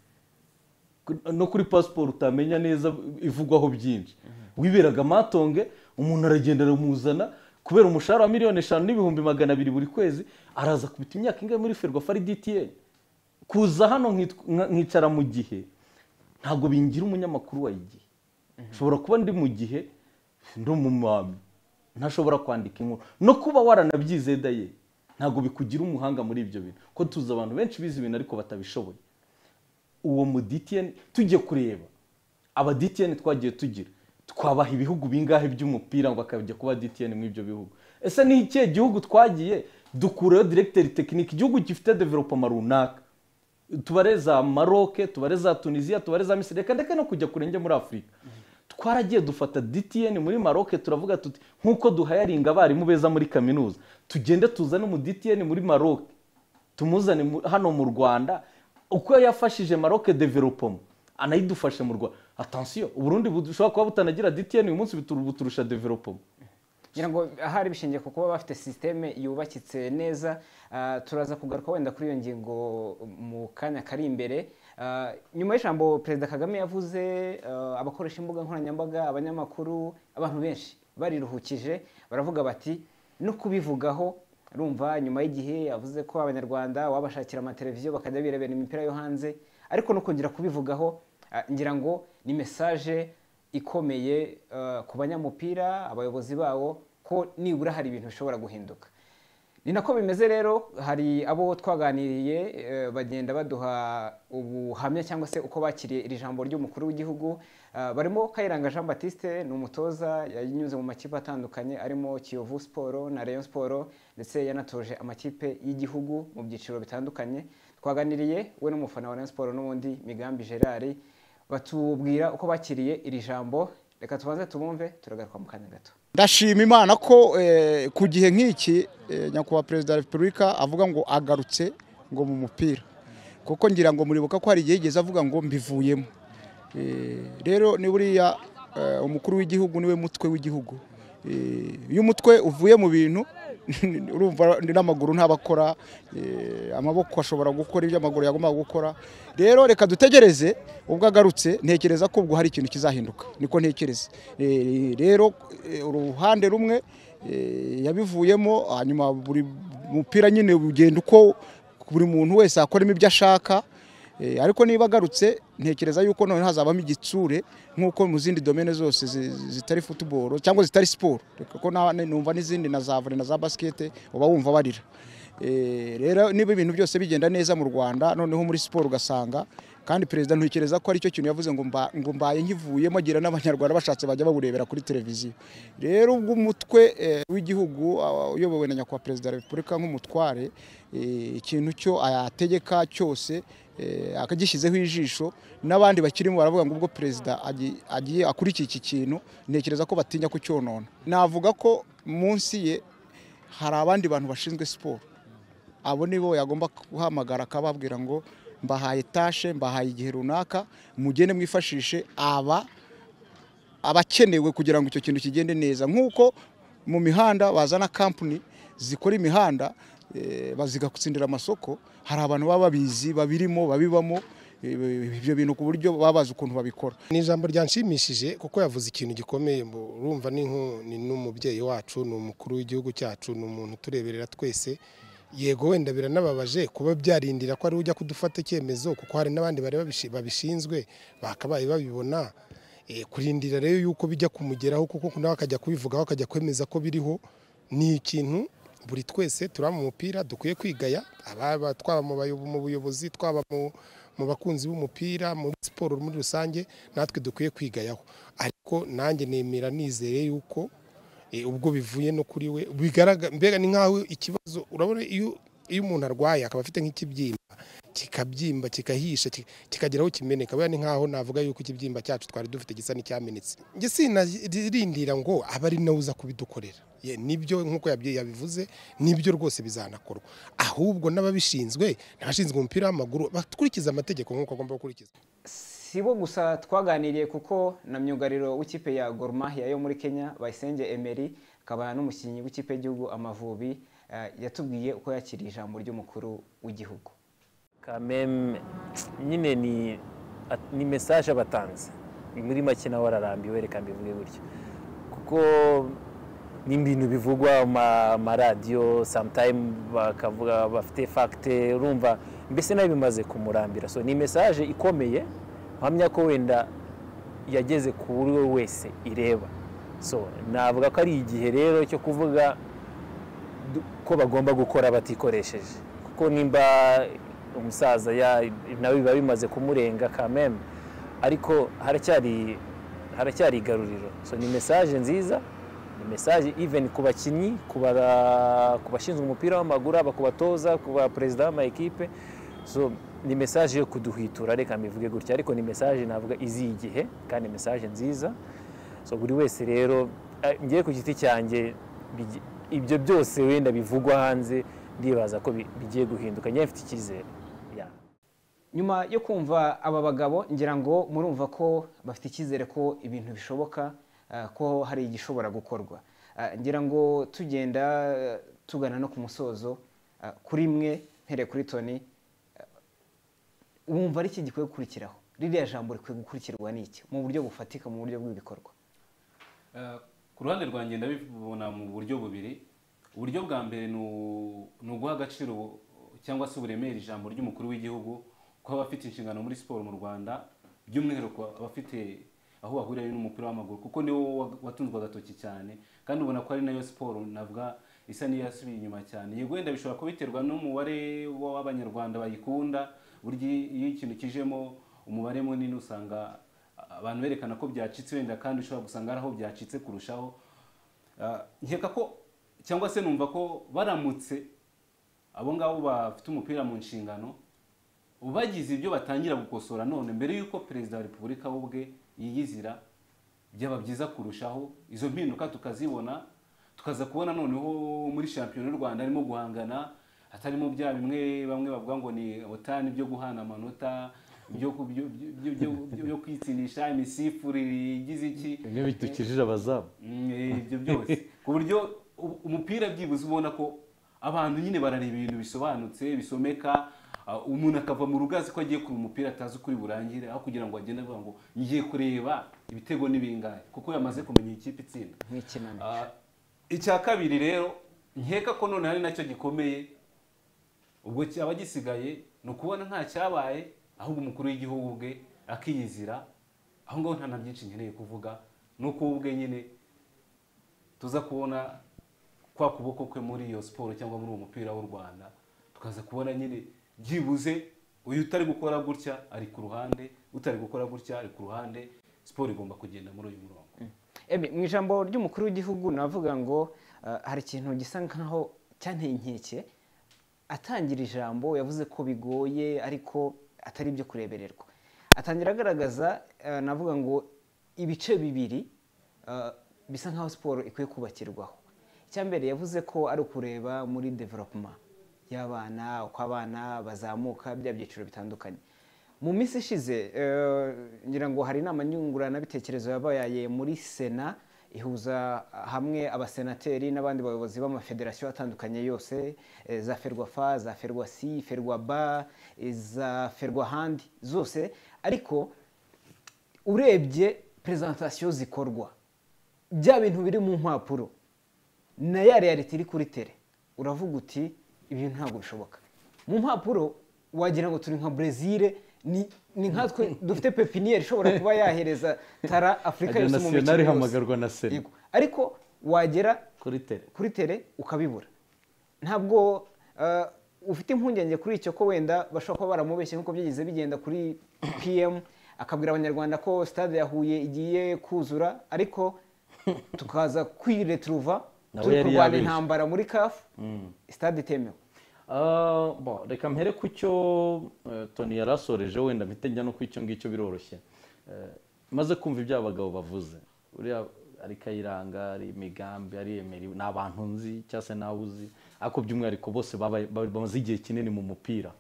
no kuri passport utamenya neza ivugwaho byinshi wiberaga Matonge umuntu aragendera muzana kubera umushahara wa miliyoni 5,200 buri kwezi araza kubita imyaka ingahe muri Ferwafa ari DTN kuza hano nkicara mu gihe ntago bingira umunyamakuru wa igihe nshobora kuba ndi mu gihe ndo mu mami ntashobora kwandika inkuru no kuba waranabyize daye ntago bikugira umuhanga muri ibyo bintu ko tuza abantu benshi bize ibintu ariko batabishoboye uwo mu DTN tujye kureba aba DTN twagiye tugira twabaha ibihugu bingahe by'umupira ngo akajya kuba DTN mu ibyo bihugu ese ni ikihe gihugu twagiye dukurayo directeur technique igihugu gifite development runaka tubareza Maroc tubareza Tunisia tubareza Misiri kandi no kujya kurenge muri Afrika twaragiye dufata DTN muri Maroc turavuga tuti nkuko duhayaringa abarimu beza muri kaminuza tugende tuzane mu DTN muri Maroc tumuzane hano mu Rwanda uko yafashije Maroc development anayidufashe mu Rwanda attention Burundi bushobora kuba butanagira DTN uyu munsi buturusha development ngira ngo ahari bishingiye ku kuba bafite systeme yubakitse neza turaza kugaruka wenda kuri iyo ngingo mu kanya kari imbere nyuma y'ijambo Perezida Kagame yavuze abakoresha imbuga nkoranyambaga abanyamakuru abantu benshi bariruhukije baravuga bati no kubivugaho rumva nyuma y'igihe yavuze ko abanyarwanda wabashakira amateleviziyo bakajya birebera imipira yo hanze ariko no kongera kubivugaho ngira ngo ni message ikomeye ku banyamupira abayobozi bawo ko nibura hari ibintu bishobora guhinduka ni nako bimeze rero hari abo twaganiriye bagenda baduha ubuhamya cyangwa se uko bakiriye iri jambo ry'umukuru w'igihugu barimo Kayiranga Jean Baptiste ni umutoza yanyuze mu makipe atandukanye arimo Kiyovu Sport na Rayon Sport ndetse yanatoje amakipe y'igihugu mu byiciro bitandukanye twaganiriye we n'umufana wa Rayon Sport n'ubundi Migambi Gerard batubwira uko bakiriye iri jambo reka tubanze tubumve turagaruka mu kanya gato ndashima Imana ko ku gihe nk'iki nyakubahwa Perezida wa Repubulika avuga ngo agarutse ngo mu mupira kuko ngira ngo muribuka ko hari igihe yigeze avuga ngo mbivuyemo rero ni buriya umukuru w'igihugu niwe mutwe w'igihugu iyo umutwe uvuye mu bintu urumva n'amaguru ntabakora, amaboko ashobora gukora ibyo amaguru yagomba gukora. Rero reka dutegereze ubwo agarutse, ntekereza ko ubwo hari ikintu kizahinduka, niko ntekereza. Rero uruhande rumwe yabivuyemo, hanyuma buri mupira nyine ugenda uko buri muntu wese akoramo ibyo ashaka. Ariko niba agarutse ntekereza yuko none hazabamo igitsure nk'uko mu zindi domene zose zitari football cyangwa zitari sport, kuko numva n'izindi na za volley na za basket uba wumva barira. Rero niba ibintu byose bigenda neza mu Rwanda, noneho muri sport ugasanga kandi perezida ntekereza ko ari cyo kintu yavuze ngo mbaye nkivuyemo, agira n'abanyarwanda bashatse bajya baburebera kuri televiziyo. Rero ubwo umutwe w'igihugu uyobowe na nyakubahwa perezida wa Repubulika nk'umutware, ikintu cyo ayategeka cyose akagishyizeho ijisho, n'abandi bakirimo baravuga ngo ubwo perezida agiye akurikiye iki kintu, ntekereza ko batinya kucyonona. Navuga ko munsi ye hari abandi bantu bashinzwe siporo, abo nibo yagomba guhamagara akababwira ngo mbahaye tashe, mbahaye igihe runaka, mugende mwifashishe abakenewe kugira ngo icyo kintu kigende neza. Nk'uko mu mihanda bazana kampani zikora imihanda bazigatsindira amasoko, hari abantu baba babizi, babirimo, babibamo ibyo bintu ku buryo babaza ukuntu babikora. Ni ijambo ryanshimishije kuko yavuze ikintu gikomeye. Urumva ni n'umubyeyi wacu, ni umukuru w'igihugu cyacu, ni umuntu tureberera twese. Yego wenda biranababaje kuba byarindira ko ari ujya kudufata icyemezo, kuko hari n'abandi bari babishinzwe bakabaye babibona. Kurindira rero yuko bijya kumugeraho, kuko nawe akajya kubivugaho, akajya kwemeza ko biriho, ni ikintu buri twese turi mu mupira dukwiye kwigaya, twaba mu buyobozi, twaba mu bakunzi b'umupira, muri siporo muri rusange, natwe dukwiye kwigayaho. Ariko nanjye nemera nizeye yuko ubwo bivuye no kuri we bigaragara, mbega ni nkaho ikibazo, urabona iyo umuntu arwaye akaba afite nk'ikibyimba, kikabyimba kikahisha kikageraho kimeneka, baya ni nkaho navuga yuko ikibyimba cyacu twari dufite gisa n'icyamenetse. Nge sinarindira ngo aba ari nawe uza kubidukorera. Nibyo nk'uko yabivuze, nibyo rwose bizanakorwa, ahubwo n'ababishinzwe, n'abashinzwe umupira w'amaguru bakurikiza amategeko nk'uko agomba gukurikiza. Sibo gusa twaganiriye, kuko na myugariro w'ikipe ya Gor Mahia yo muri Kenya, Bayisenge Emery, akaba n'umukinnyi w'ikipe y'igihugu Amavubi, yatubwiye uko yakiriye ijambo ry'umukuru w'igihugu. Kameme nyine ni message abatanze muri make, nawe ararambiwe, reka mbivuge gutyo, kuko ni ibintu bivugwa mu radio sometime bakavuga bafite fact, urumva mbese nayo bimaze kumurambira. So ni message ikomeye, hamya ko wenda yageze kuri we wese ireba. So navuga ko ari igihe rero cyo kuvuga ko bagomba gukora batikoresheje, kuko nimba umusaza nawe biba bimaze kumurenga kameme, ariko haracyari igaruriro. So ni message nziza, ni message even ku bakinnyi, ku bashinzwe umupira w'amaguru, abakubatoza, ku ba perezida w'amakipe. So ni message yo kuduhwitura, reka mbivuge gutya, ariko ni message navuga iziye igihe kandi message nziza. So buri wese rero, ngiye ku giti cyanjye, ibyo byose wenda bivugwa hanze, ndibaza ko bigiye guhinduka, njye mfite icyizere. Nyuma yo kumva aba bagabo, ngira ngo murumva ko bafite icyizere ko ibintu bishoboka, ko hari igishobora gukorwa. Ngira ngo tugenda tugana no ku musozo, kuri mwe mpere kuri Tony, wumva ari iki gikwiye gukurikiraho? Ririya jambo rikwiye gukurikirwa n'iki mu buryo bufatika, mu buryo bw'ibikorwa? Ku ruhande rwanjye ndabibona mu buryo bubiri. Uburyo bwa mbere ni uguha agaciro cyangwa se uburemere ijambo ry'umukuru w'igihugu, ko abafite inshingano muri siporo mu Rwanda, by'umwihariko abafite aho bahuriye n'umupira w'amaguru, kuko niwo watunzwe agatoki cyane, kandi ubona ko ari nayo siporo navuga isa n'iyasubiye inyuma cyane. Yego wenda bishobora kubiterwa n'umubare w'abanyarwanda bayikunda, burya iyo ikintu kijemo umubare munini usanga abantu berekana ko byacitse, wenda kandi ushobora gusanga ari aho byacitse kurushaho. Nkeka ko cyangwa se numva ko baramutse abo ngabo bafite umupira mu nshingano bagize ibyo batangira gukosora none mbere y'uko perezida wa Repubulika ubwe yiyizira, byaba byiza kurushaho. Izo mpinduka tukazibona, tukaza kubona noneho muri shampiyona y'u Rwanda harimo guhangana, hatarimo bya bimwe bamwe bavuga ngo ni otani byo guhana amanota, byo kwitsindisha imisifurire igize iki bimwe bitukijije abazamu ibyo byose ku buryo umupira byibuze ubona ko abantu nyine barareba ibintu bisobanutse bisomeka umuntu akava mu rugo azi ko agiye kureba umupira atazi ukuri burangire aho kugira ngo agende avuga ngo ngiye kureba ibitego n'ibingahe kuko yamaze kumenya ikipe itsinda icya kabiri rero nkeka ko none hari nacyo gikomeye ubwo cyaba gisigaye ni ukubona nta cyabaye ahubwo umukuru w'igihugu bwe akiyizira aho ngaho nta na byinshi nkeneye kuvuga nuko ubwe nyine tuza kubona kwa kuboko kwe muri iyo siporo cyangwa muri uwo mupira w'u Rwanda tukaza kubona nyine byibuze uyu utari gukora gutya ari ku ruhande utari gukora gutya ari ku ruhande siporo igomba kugenda muri uyu murongo mu ijambo ry'umukuru w'igihugu navuga ngo hari ikintu gisa nkaho cyanteye inkeke atangira ijambo yavuze ko bigoye ariko atari ibyo kurebererwa atangira agaragaza navuga ngo ibice bibiri bisa nkaho siporo ikwiye kubakirwaho icyambere yavuze ko ari ukureba muri development y'abana uko abana bazamuka bya byiciro bitandukanye mu minsi ishize ngira ngo hari inama nyunguranabitekerezo yabaye muri sena ihuza hamwe abasenateri n'abandi bayobozi b'amafederasiyo atandukanye yose za ferwafa za ferwasi ferwaba za ferwahandi zose ariko urebye presentation zikorwa bya bintu biri mu mpapuro na ya reality iri kuri tele uravuga uti ibintu ntabwo bishoboka mu mpapuro wagira ngo turi nka Brazil ni nkatwe dufite pepiniere ishobora kuba yahereza tara Afrika yose mu mikino hamagarwa na sena ariko wagera kuri tele ukabibura ntabwo ufite impungenge kuri icyo ko wenda bashobora kuba baramubeshye nk'uko byagize bigenda kuri PM akabwira abanyarwanda ko stade ya Huye igiye kuzura ariko tukaza kwiretruva turi kurwana intambara muri CAF stade itemewe reka mpere ku cyo Tony yarasoreje wenda mpite njya no ku icyo ngicyo biroroshye maze kumva ibyo abagabo bavuze uriya ari Kayiranga ari Migambi ari Emery ni abantu nzi cyangwa se nawe uzi ariko by'umwihariko bose bamaze igihe kinini mu mupira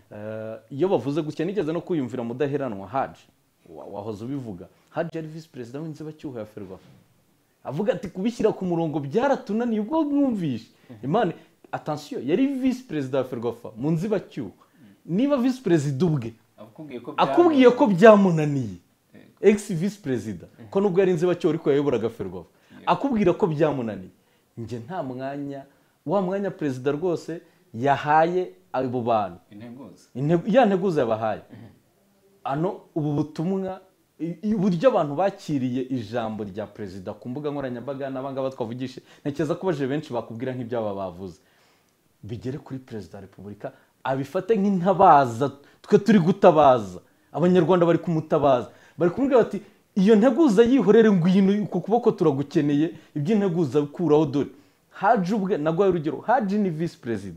iyo bavuze gutya nigeze no kwiyumvira mudaheranwa Haji wahoze ubivuga Haji yari vice president w'inzibacyuho ya Ferwafa avuga ati kubishyira ku murongo byaratunaniye ubwo mwumvishe imana attention yari vice president wa Ferwafa mu nzibacyuho niba vice president ubwe akubwiye ko byamunaniye ex vice president ko nubwo yari nzibacyuho ariko yayoboraga Ferwafa akubwira ko byamunaniye nge nta mwanya wa mwanya president rwose yahaye abo bantu integuza yabahaye ano ubu butumwa uburyo abantu bakiriye ijambo rya president ku mbuga nkoranyambaga n'abangaba twavugishe ntekereza ko baje benshi bakubwira nk'ibyaba bavuze bigere kuri president wa Repubulika abifate nk'intabaza twe turi gutabaza abanyarwanda bari kumutabaza bari kumubwira bati iyo nteguza yihorere ngwino uko kuboko turagukeneye iby'integuza kuraho dore Haji ubwe nagwaye urugero Haji ni vice president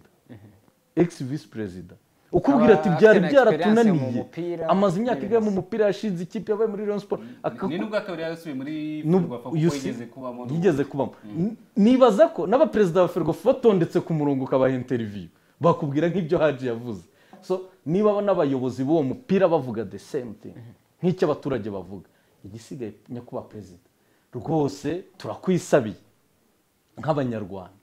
ex vice president ukubwira ati byari byaratunaniye amaze imyaka igaye mu mupira yashinze ikipe yabaye muri Rayon Sport ni nubwo akabiri yasubiye muri Ferwafa kuko yigeze kubamo nibaza ko n'aba president wa Ferwafa batondetse ku murongo ukabaha interview bakubwira nk'ibyo Haji yavuze so niba n'abayobozi b'uwo mupira bavuga the same thing nk'icyo abaturage bavuga igisigaye nyakubahwa president rwose turakwisabiye nk'abanyarwanda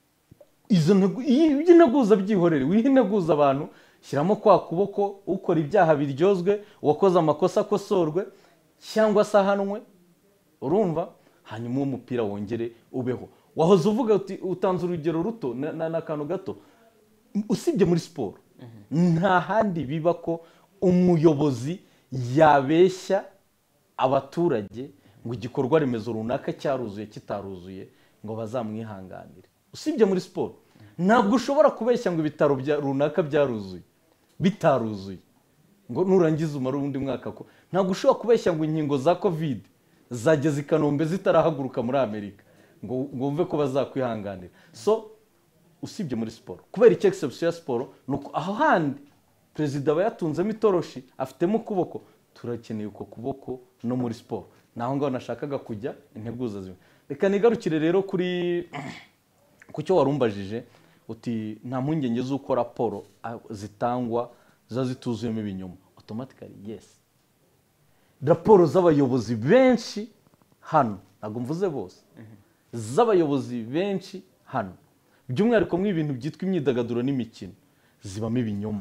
izo integuza byihorere wihineguza abantu shyiramo kwa kuboko ukora ibyaha biryozwe uwakoze amakosa akosorwe cyangwa se ahanwe urumva hanyuma uwo mupira wongere ubeho wahoze uvuga uti utanze urugero ruto n'akantu gato usibye muri siporo nta handi biba ko umuyobozi yabeshya abaturage ngo igikorwa remezo runaka cyaruzuye kitaruzuye ngo bazamwihanganire usibye muri siporo ntabwo ushobora kubeshya ngo ibitaro runaka byaruzuye bitaruzuye ngo nurangiza umara undi mwaka ko ntabwo ushobora kubeshya ngo inkingo za covid zageze i Kanombe zitarahaguruka muri Amerika ngo wumve ko bazakwihanganira so usibye muri siporo kubera icyo exception ya siporo nuko aho handi president aba yatunzemo itoroshi afitemo ukuboko turakeneye uko kuboko no muri siporo naho ngaho nashakaga kujya integuza zimwe reka nigarukire rero kuri ku cyo warumbajije uti nta mpungenge z'uko raporo zitangwa ziba zituzuyemo ibinyoma automatically yes. Raporo z'abayobozi benshi hano ntabwo mvuze bose z'abayobozi benshi hano by'umwihariko mu ibintu byitwa imyidagaduro n'imikino zibamo ibinyoma.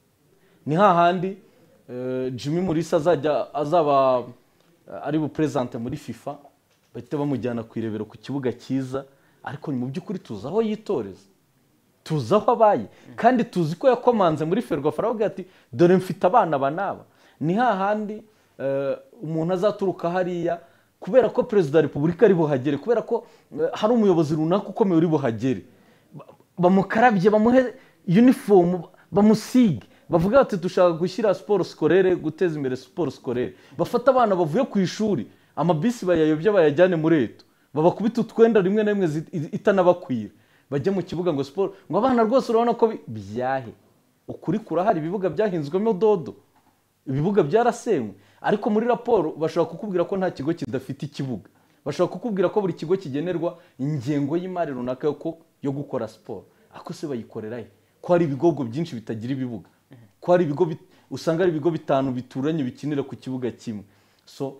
Ni hahandi Jimmy Mulisa azaba ari bu president muri FIFA bahita bamujyana ku irebero ku kibuga cyiza, ariko ni mu by'ukuri tuzi aho yitoreza, tuzi aho abaye, kandi tuzi ko yakomanze muri Ferwafa aravuga ati dore mfite abana banaba. Ni hahandi umuntu azaturuka hariya kubera ko perezida wa repubulika ari buhagere, kubera ko hari umuyobozi runaka ukomeye uri buhagere, bamukarabye, bamuhe uniform, bamusige, bavuga ati dushaka gushyira siporo scolaire, guteza imbere siporo scolaire, bafata abana bavuye ku ishuri amabisi bayayobye bayajyane muri Leta, babakubita utwenda rimwe na rimwe itanabakwira, bajye mu kibuga ngo siporo, ngo abana rwose urabona ko byahe. Ukuri kurahari, ibibuga byahinzwemo dodo, ibibuga byarasenywe, ariko muri raporo bashobora kukubwira ko nta kigo kidafite ikibuga, bashobora kukubwira ko buri kigo kigenerwa ingengo y'imari runaka yo gukora siporo. Ako se bayikorera he? Ko hari ibigogo byinshi bitagira ibibuga, ko hari ibigo usanga ari ibigo bitanu bituranye bikinira ku kibuga kimwe. So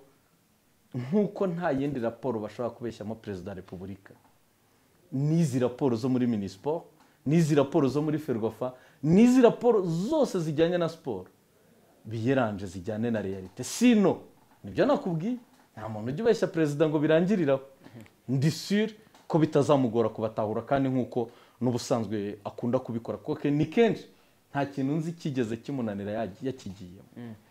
nkuko nta yindi raporo bashobora kubeshyamo perezida wa repubulika, n'izi raporo zo muri Minispoc, n'izi raporo zo muri Ferwafa, n'izi raporo zose zijyanye na siporo biyeranje zijyane na realite. Sino nibyo nakubwiye, nta muntu ujya ubeshya perezida ngo birangiriraho. Ndi sûr ko bitazamugora kubatahura, kandi nkuko n'ubusanzwe akunda kubikora, kuko ni kenshi nta kintu nzi kigeze kimunanira yakigiyemo.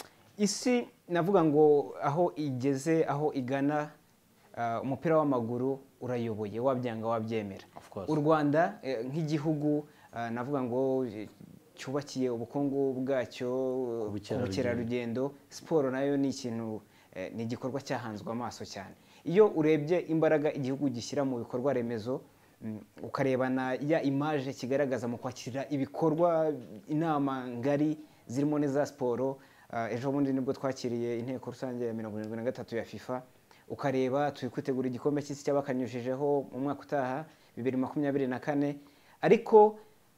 Isi navuga ngo aho igeze, aho igana, umupira w'amaguru urayoboye, wabyanga wabyemera. U Rwanda nk'igihugu navuga ngo cyubakiye ubukungu bwacyo ubukerarugendo, siporo nayo ni ikintu, ni igikorwa cyahanzwe amaso cyane. Iyo urebye imbaraga igihugu gishyira mu bikorwa remezo, ukarebana ya image kigaragaza mu kwakira ibikorwa, inama ngari zirimo neza siporo. Ejo bundi nibwo twakiriye inteko rusange ya 73 ya FIFA, ukareba turi kwitegura igikombe cy'isi cy'abakanyujijeho mu mwaka utaha 2024, ariko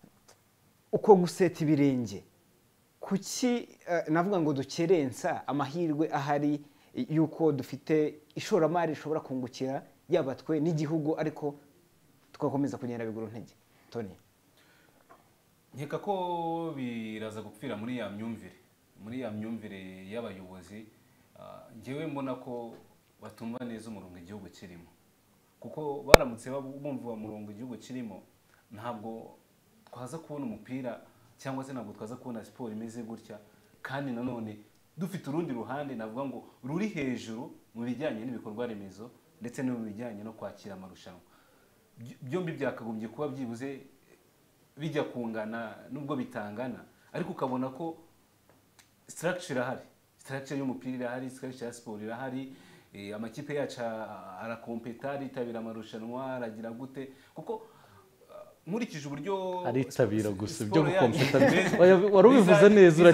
uko guseta ibirenge kuki navuga ngo dukerensa amahirwe ahari yuko dufite ishoramari rishobora kungukira yaba twe n'igihugu, ariko tugakomeza kugenda biguru ntege. Tony, nkeka ko biraza gupfira muri ya myumvire y'abayobozi. Ngewe mbona ko batumva neza umurongo igihugu kirimo, kuko baramutse bumva umurongo igihugu kirimo, ntabwo twaza kubona umupira cyangwa se ntabwo twaza kubona siporo imeze gutya, kandi nanone dufite urundi ruhande navuga ngo ruri hejuru mu bijyanye n'ibikorwa remezo ndetse no mu bijyanye no kwakira amarushanwa. Byombi byakagombye kuba byibuze bijya kungana, nubwo bitangana, ariko ukabona ko structure irahari, structure y'umupira irahari, structure ya siporo irahari. Amakipe yacu arakompeta, aritabira amarushanwa, aragira gute, kuko nkurikije uburyo aritabira gusa byo gukompeta. Wari ubivuze neza,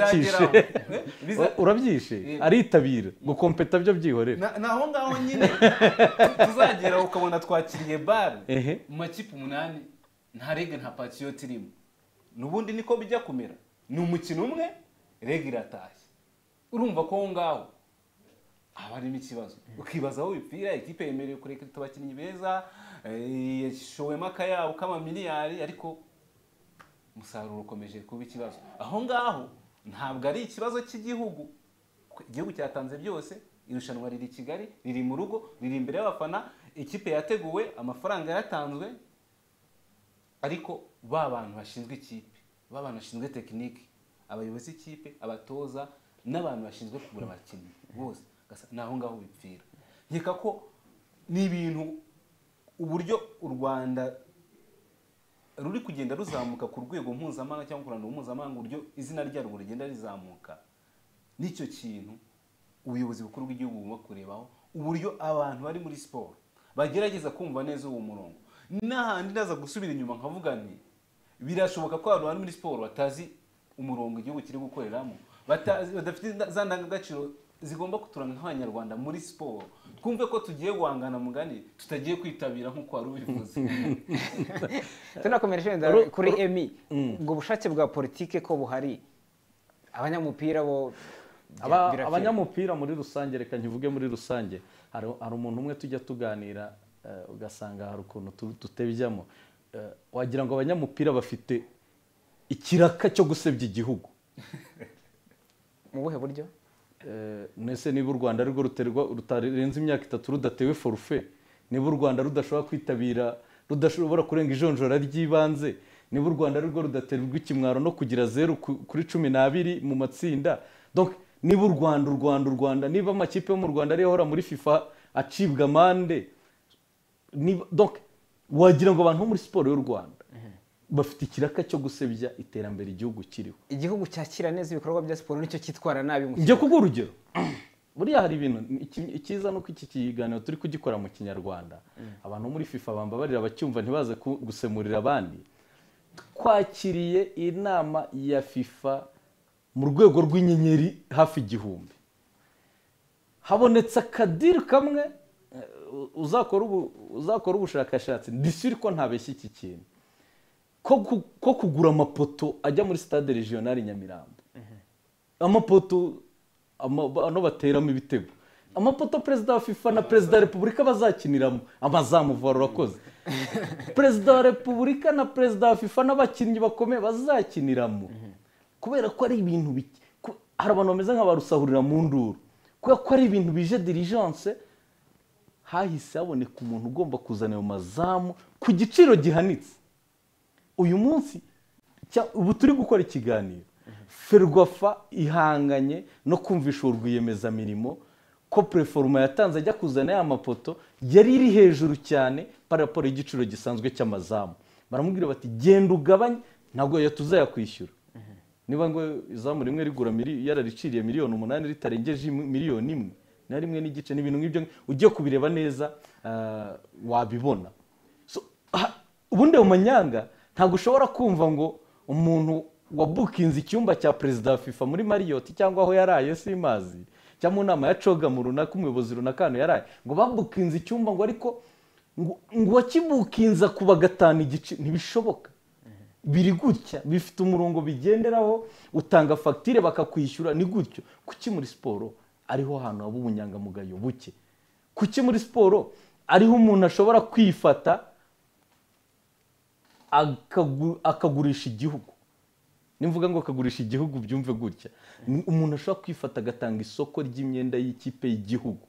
urabyishe aritabira gukompeta byo byihorera. Naho ngaho nyine tuzagera ukabona twakiriye bar mu makipe 8, nta rege nta patriote irimo. Nubundi niko bijya kumera, ni umukino umwe rege iratashye. Urumva ko ngaho abarimo ikibazo, ukibaza aho bipfira. Ikipe yemerewe kureka abakinnyi beza, yashowemo akayabo k'amamiliyari, ariko umusaruro ukomeje kuba ikibazo. Aho ngaho ntabwo ari ikibazo cy'igihugu, igihugu cyatanze byose, irushanwa riri Kigali, riri mu rugo, riri imbere y'abafana, ikipe yateguwe, amafaranga yaratanzwe, ariko bantu bashinzwe ikipe, bantu bashinzwe tekinike, abayobozi ikipe, abatoza n'abantu bashinzwe kugura abakinnyi bose, naho ngaho bipfira. Nkeka ko ni ibintu, uburyo u Rwanda ruri kugenda ruzamuka ku rwego mpuzamahanga cyangwa ku ruhando mpuzamahanga, uburyo izina ryarwo rigenda rizamuka, nicyo kintu ubuyobozi bukuru bw'igihugu bugomba kurebaho, uburyo abantu bari muri siporo bagerageza kumva neza uwo murongo. N'ahandi ndaza gusubira inyuma nkavuga nti birashoboka ko abantu bari muri siporo batazi umurongo igihugu kiri gukoreramo, badafite za ndangagaciro zigomba kuturanga nk'abanyarwanda muri siporo. Twumve ko tugiye guhangana mugani, tutagiye kwitabira nk'uko wari ubivuze. Tunakomereje kuri Emi, ubwo bushake bwa politike ko buhari, abanyamupira bo abanyamupira muri rusange, reka nkivuge muri rusange, hari umuntu umwe tujya tuganira ugasanga hari ukuntu tutebyamo, wagira ngo abanyamupira bafite ikiraka cyo gusebya igihugu. Mu buhe buryo? Nese niba u Rwanda ari rwo rutarenze imyaka 3 rudatewe forfait, niba u Rwanda rudashobora kwitabira, rudashobora kurenga ijonjora ry'ibanze, niba u Rwanda ari rwo rudaterwa ikimwaro no kugira 0 kuri 12 mu matsinda, donc niba u Rwanda niba amakipe yo mu Rwanda ari ahora muri FIFA acibwa amande, donc wagira ngo abantu muri siporo y'u Rwanda bafite ikiraka cyo gusebya iterambere igihugu kiriho. Igihugu cyakira neza ibikorwa bya siporo nicyo cyitwara nabi mu Njye kuko urugero buriya hari ibintu ikiza nuko iki kiganiro turi kugikora mu Kinyarwanda, abantu muri FIFA bambabarira bacyumva ntibaze gusemurira abandi. Twakiriye inama ya FIFA mu rwego rw'inyenyeri hafi 1000, habonetse akadiri kamwe, uzakora ubushakashatsi ndisiri ko ntabeshya iki kintu ko kugura amapoto ajya muri stade regional Nyamirambo, amapoto ano bateramo ibitego, amapoto perezida wa FIFA na perezida wa repubulika bazakiniramo, amazamu varo rakoze, perezida wa repubulika na perezida wa FIFA n'abakinnyi bakomeye bazakiniramo, kubera ko ari ibintu hari abantu bameze nk'abarusahurira mu nduru, kubera ko ari ibintu bije diligence. Hahise haboneka umuntu ugomba kuzana ayo mazamu ku giciro gihanitse. Uyu munsi ubu turi gukora ikiganiro, Ferwafa ihanganye no kumvisha urwiyemezamirimo ko preforma yatanze ajya kuzana ya mapoto yari iri hejuru cyane par rapport y'igiciro gisanzwe cy'amazamu. Baramubwira bati genda ugabanye, ntabwo tuzayakwishyura. Niba ngo izamu rimwe rigura yarariciriye miliyoni 8 ritarengeje miliyoni 1 na rimwe n'igice, n'ibintu nk'ibyo ugiye kubireba neza wabibona. So ubundi mu manyanga ntabwo ushobora kumva ngo umuntu wabukinze icyumba cya perezida wa FIFA muri Marriott cyangwa aho yaraye simazi, cyangwa mu nama ya coga mu runaka umuyobozi runaka hano yaraye, ngo babukinze icyumba ngo ariko ngo wakibukinza kuba gatanu igice, ntibishoboka. Biri gutya, bifite umurongo bigenderaho, utanga fagitire bakakwishyura, ni gutyo. Kuki muri siporo ariho hantu haba ubunyangamugayo buke? Kuki muri siporo ariho umuntu ashobora kwifata akagurisha igihugu? Nimvuga ngo akagurisha igihugu byumve gutya, umuntu ashobora kwifata agatanga isoko ry'imyenda y'ikipe y'igihugu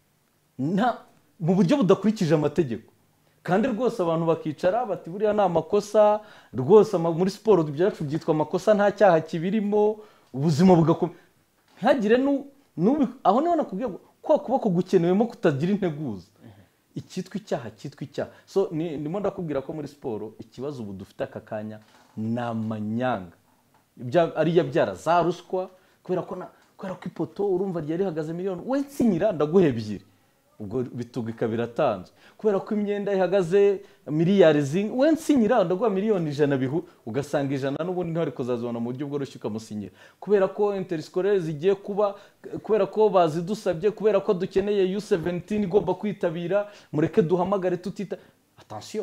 mu buryo budakurikije amategeko, kandi rwose abantu bakicara bati buriya ni amakosa rwose. Muri siporo byacu byitwa amakosa, nta cyaha kibirimo, ubuzima bugakomeza. Ntihagire aho niho nakubwiye ko kuboko gukenewemo kutagira integuza, icyitwa icyaha cyitwa icyaha. So ndimo ndakubwira ko muri siporo ikibazo ubu dufite aka kanya ni amanyanga ariya byara za ruswa, kubera ko ipoto urumva ryari rihagaze miliyoni, we nsinyira ndaguha 2, ubwo bitugika biratanzwe. Kubera ko imyenda ihagaze miliyari zing, we nsinyira ndaguha miliyoni 100 bihu, ugasanga 100 n'ubundi ntari kuzazibona mu buryo bworoshye ukamusinyira. Kubera ko interscolaire zigiye kuba, kubera ko bazidusabye, kubera ko dukeneye U17 igomba kwitabira, mureke duhamagare tutita. Attention,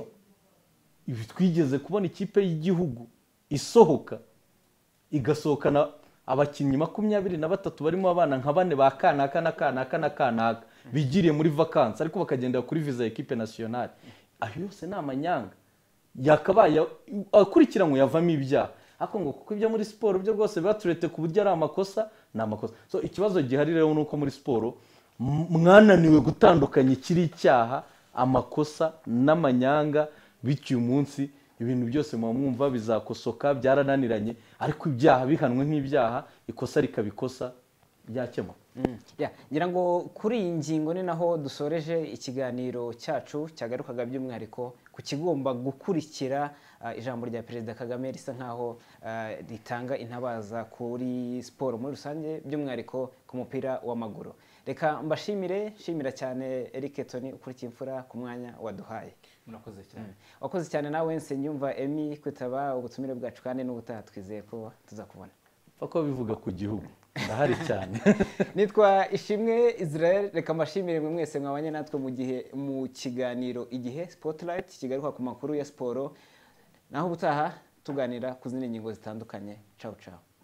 ibi twigeze kubona ikipe y'igihugu isohoka igasohokana abakinnyi 23 barimo abana nka 4 ba kanaka na kanaka na kanaka bigiriye muri vacances, ariko bakagendera kuri visa ya equipe nationale. Aho yose ni amanyanga yakabaye akurikiranywe yavamo ibyaha. Ako ngo kuko ibyo muri siporo byo rwose baturete ku buryo ari amakosa, ni amakosa. So ikibazo gihari rero nuko muri siporo mwananiwe gutandukanya ikiri icyaha, amakosa n'amanyanga, bityo umunsi ibintu byose mu mwumva bizakosoka byarananiranye, ariko ibyaha bihanwe nk'ibyaha, ikosa rikabikosa byakema. ngira ngo kuri iyi ngingo ni naho dusoreje ikiganiro cyacu cyagarukaga by'umwihariko ku kigomba gukurikira ijambo rya Perezida Kagame risa nkaho ritanga intabaza kuri siporo muri rusange, by'umwihariko ku mupira w'amaguru. Reka shimira cyane Eric Tony ukurikiye imfura ku mwanya waduhaye. Murakoze cyane. Wakoze cyane nawe Nsenyumva Emmy kwitaba ubutumire bwacu, kandi n'ubutaha twizeye ko tuzakubona. Fako bivuga ku gihugu ndahari cyane. Nitwa Ishimwe Israel, reka mbashimire mwe mwese mwabanye natwe mu kiganiro Igihe Spotlight kigaruka ku makuru ya siporo, naho ubutaha tuganira ku zindi ngingo zitandukanye. Ciao ciao.